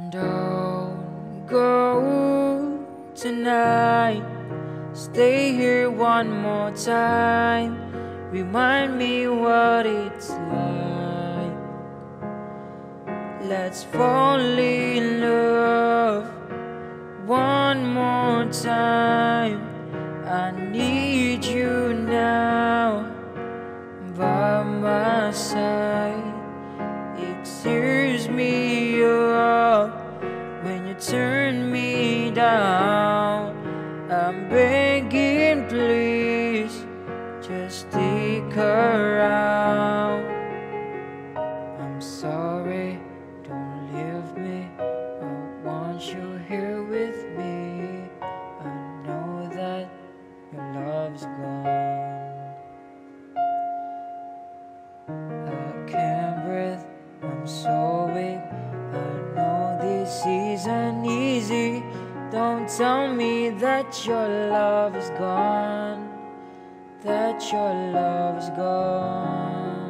Don't go tonight. Stay here one more time. Remind me what it's like. Let's fall in love one more time. I need you now by my side. It tears me up when you turn me down. I'm begging, please, just stick around. I'm sorry, don't leave me. I want you here with me. I know that your love's gone. I can't breathe, I'm so weak. I know this isn't easy. Don't tell me that your love is gone, that your love is gone.